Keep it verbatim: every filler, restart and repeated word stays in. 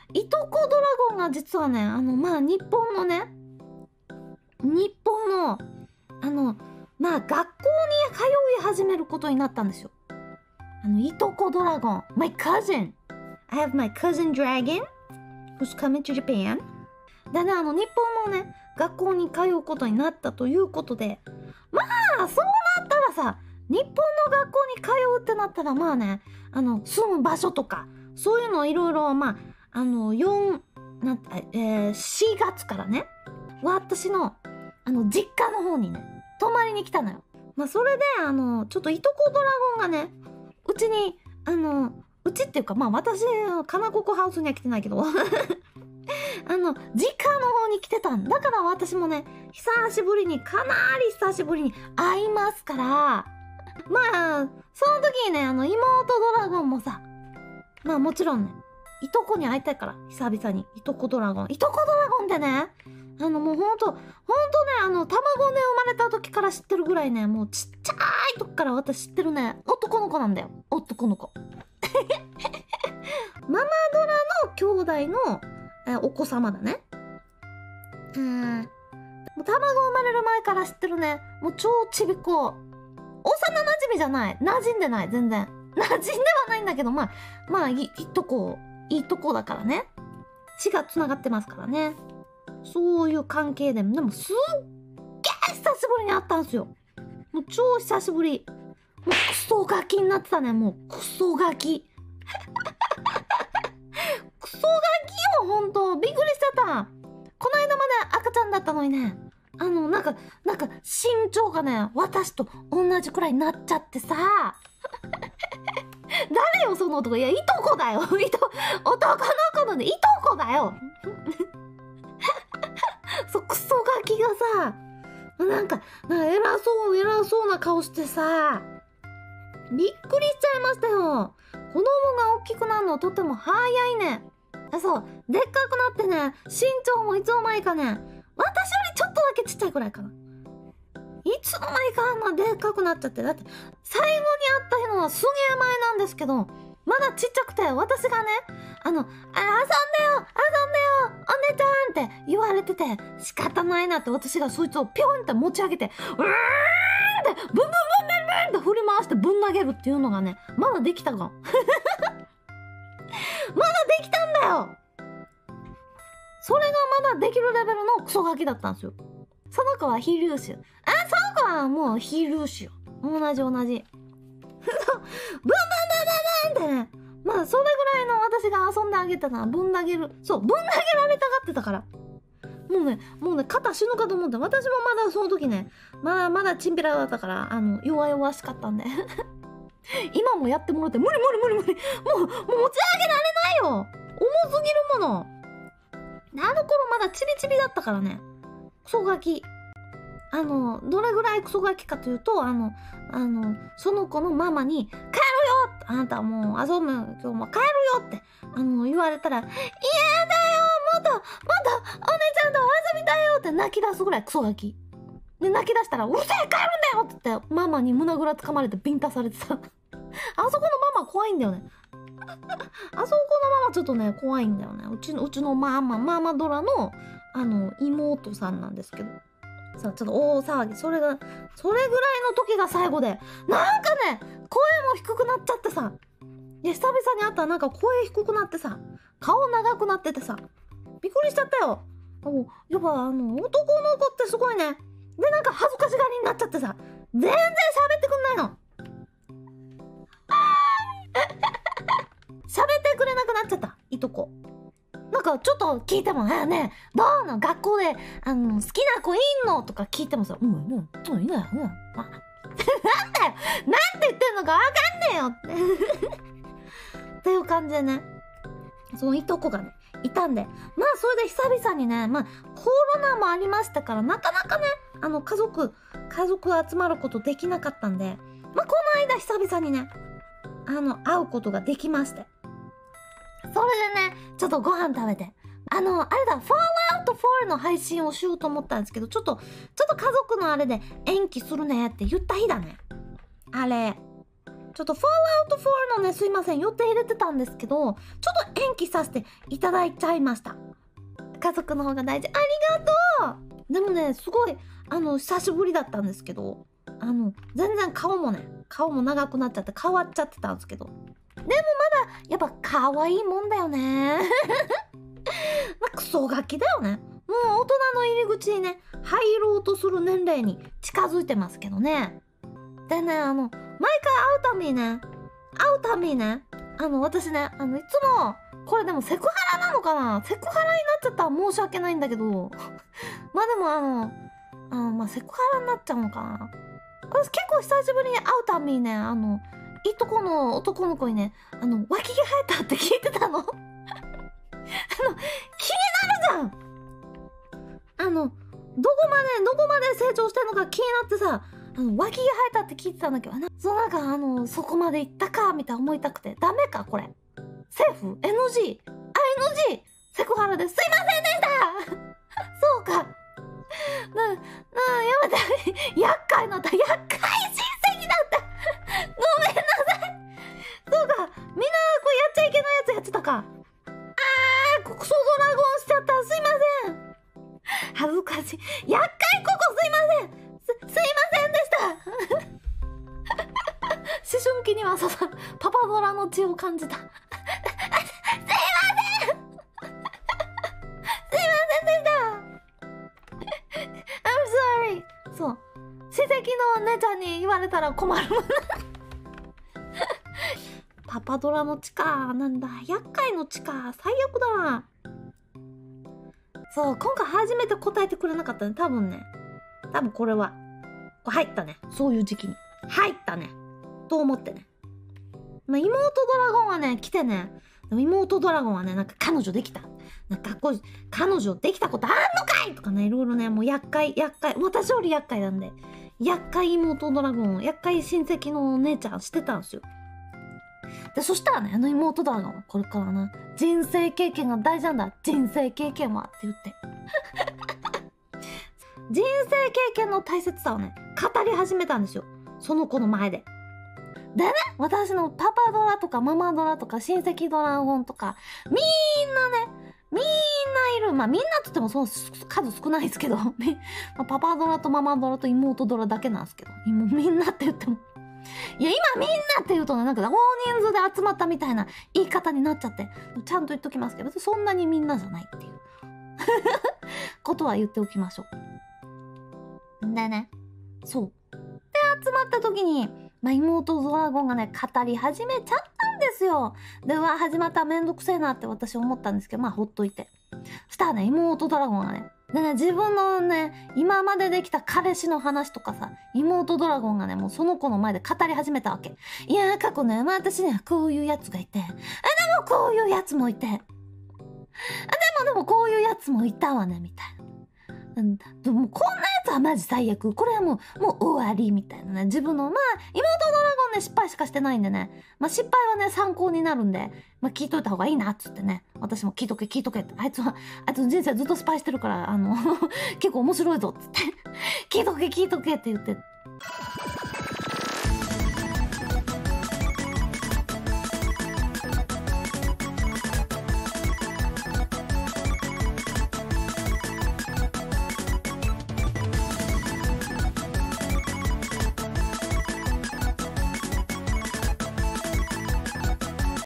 いとこドラゴンが実はね、あの、まあ、日本のね、日本の、あの、まあ、学校に通い始めることになったんですよ。あの、いとこドラゴン。My cousin. I have my cousin dragon who's coming to Japan. でね、あの、日本のね、学校に通うことになったということで、まあ、そうなったらさ、日本の学校に通うってなったら、まあね、あの、住む場所とか、そういうのいろいろ、まあ、あの、よん、なんえー、しがつからね、私の、あの、実家の方にね、泊まりに来たのよ。まあ、それで、あの、ちょっといとこドラゴンがね、うちに、あの、うちっていうか、まあ、私、かなここハウスには来てないけど、あの、実家の方に来てたんだから私もね、久しぶりに、かなり久しぶりに会いますから、まあ、その時にね、あの、妹ドラゴンもさ、まあもちろんね、いとこに会いたいから、久々に。いとこドラゴン。いとこドラゴンってね、あのもうほんと、ほんとね、あの、卵で生まれた時から知ってるぐらいね、もうちっちゃい時から私知ってるね、男の子なんだよ。男の子。ママドラの兄弟の、えお子様だね。うーん。もう卵生まれる前から知ってるね。もう超ちびっこ。幼馴染じゃない。馴染んでない、全然。馴染んではないんだけど、まあ、まあ、いいとこ、いいとこだからね。血が繋がってますからね。そういう関係でも、でもすっげえ久しぶりに会ったんすよ。もう超久しぶり。もうクソガキになってたね、もうクソガキ。クソガキよ、ほんと。びっくりしてた。この間まで赤ちゃんだったのにね。あの、なんか、なんか、身長がね、私と同じくらいになっちゃってさ。誰よ、その男。いや、いとこだよ。いと、男の子のね、いとこだよ。そう、クソガキがさ、なんか、なんか偉そう、偉そうな顔してさ、びっくりしちゃいましたよ。子供が大きくなるのとても早いね。あ、そう、でっかくなってね、身長もいつの間にかね、私よりちょっとだけちっちゃいくらいかな。いつの間にかあんなでっかくなっちゃって。だって、最後に会ったのはすげえ前なんですけど、まだちっちゃくて、私がね、あの、あ、遊んでよ遊んでよお姉ちゃんって言われてて、仕方ないなって私がそいつをぴょんって持ち上げて、うーんって、ブンブンブンブンブンって振り回してぶん投げるっていうのがね、まだできたか。まだできたんだよ。それがまだできるレベルのクソガキだったんですよ。その子は非粒子。あ、その子はもう非粒子よ。同じ同じ。そう、ブンブンブンブンブンってね。まあ、それぐらいの私が遊んであげたのはぶん投げる。そう、ぶん投げられたがってたから。もうね、もうね、肩死ぬかと思って、私もまだその時ね、まだまだチンピラだったから、あの、弱々しかったんで。今もやってもらって、無理無理無理無理。もう、もう持ち上げられないよ。重すぎるもの。あの頃まだチビチビだったからね。クソガキ。あの、どれぐらいクソガキかというと、あの、あの、その子のママに、帰るよあなたもう遊ぶ、今日も帰るよって、あの、言われたら、嫌だよもっと、もっと、お姉ちゃんと遊びたいよって泣き出すぐらいクソガキ。で、泣き出したら、うるせえ帰るんだよって言って、ママに胸ぐらつかまれてビンタされてさ。あそこのママ怖いんだよね。あそこのママちょっとね、怖いんだよね。うちの、うちのママ、ママドラの、あの、妹さんなんですけど。さ、ちょっと大騒ぎ。それが、それぐらいの時が最後で、なんかね、声も低くなっちゃってさ。いや、久々に会ったらなんか声低くなってさ、顔長くなっててさ、びっくりしちゃったよ。おやっぱあの、男の子ってすごいね。で、なんか恥ずかしがりになっちゃってさ、全然喋ってくんないの。喋ってくれなくなっちゃった、いとこ。なんかちょっと聞いても、あね、どうの学校で、あの、好きな子いんのとか聞いてもさ、うん、うん、うん、いない、うん、まあ。なんだよなんて言ってんのかわかんねえよって。っていう感じでね、そのいとこがね、いたんで、まあそれで久々にね、まあコロナもありましたから、なかなかね、あの家族、家族集まることできなかったんで、まあこの間久々にね、あの、会うことができまして。それでね、ちょっとご飯食べて。あの、あれだ、フォールアウトフォーの配信をしようと思ったんですけど、ちょっと、ちょっと家族のあれで延期するねって言った日だね。あれ。 ちょっとフォールアウトフォーのね、すいません、予定入れてたんですけど、ちょっと延期させていただいちゃいました。家族の方が大事。ありがとう。でもね、すごい、あの、久しぶりだったんですけど、あの、全然顔もね、顔も長くなっちゃって変わっちゃってたんですけど。でもまだ、やっぱ可愛いもんだよね。まあ、クソガキだよね。もう大人の入り口にね、入ろうとする年齢に近づいてますけどね。でね、あの、毎回会うたびにね、会うたびにね、あの、私ね、あの、いつも、これでもセクハラなのかな、セクハラになっちゃったら申し訳ないんだけど、まあでもあの、あの、まあ、セクハラになっちゃうのかな。私結構久しぶりに会うたびにね、あの、いとこの男の子にね、あの、脇毛生えたって聞いてたの。あの、気になるじゃん。あの、どこまで、どこまで成長してんのか気になってさ、あの、脇毛生えたって聞いてたんだけど、なそうなんかあの、そこまで行ったか、みたいな思いたくて。ダメか、これ。セーフ ?エヌジー? あ、エヌジー! セクハラです。すいませんでしたそうか。な、な、やめて。厄介なった。厄介親戚だった。ごめんなさい。そうか。みんな、これやっちゃいけないやつやってたか。あー、クソドラゴンしちゃった。すいません。恥ずかしい。厄介ここすいません。す、すいませんでした。思春期には刺さるパパドラの血を感じた。すいません。すいませんでした。I'm sorry. そう。親戚の姉ちゃんに言われたら困る。パパドラの血か。なんだ。厄介の血か。最悪だな。そう。今回初めて答えてくれなかったね。多分ね。多分これは。これ入ったね。そういう時期に。入ったね。と思ってね。まあ、妹ドラゴンはね、来てね。でも妹ドラゴンはね、なんか彼女できた。なんか学校、彼女できたことあんのかいとかね、いろいろね、もう厄介、厄介。私より厄介なんで。厄介妹ドラゴン、厄介親戚のお姉ちゃんしてたんですよ。で、そしたらね、あの妹ドラゴンはこれからな、人生経験が大事なんだ。人生経験はって言って。人生経験の大切さをね、語り始めたんですよ。その子の前で。でね、私のパパドラとかママドラとか親戚ドラゴンとか、みんなね、みんないる。まあみんなって言ってもその数少ないですけど、まあ、パパドラとママドラと妹ドラだけなんですけど、みんなって言っても。いや、今みんなって言うとね、なんか大人数で集まったみたいな言い方になっちゃって、ちゃんと言っときますけど、別にそんなにみんなじゃないっていうことは言っておきましょう。でね、そう。で、集まった時に、まあ、妹ドラゴンがね、語り始めちゃったんですよ。で、うわ、始まったらめんどくせえなって私思ったんですけど、まあ、ほっといて。そしたらね、妹ドラゴンがね、でね、自分のね、今までできた彼氏の話とかさ、妹ドラゴンがね、もうその子の前で語り始めたわけ。いやー、過去ね、まあ私ね、こういうやつがいて、あ、でもこういうやつもいて、あ、でもでもこういうやつもいたわね、みたいな。でもこんなやつはマジ最悪。これはもう、もう終わりみたいなね。自分の、まあ、妹ドラゴンね、失敗しかしてないんでね。まあ失敗はね、参考になるんで、まあ聞いといた方がいいな、っつってね。私も聞いとけ、聞いとけって。あいつは、あいつの人生ずっと失敗してるから、あの、結構面白いぞ、っつって。聞いとけ、聞いとけって言って。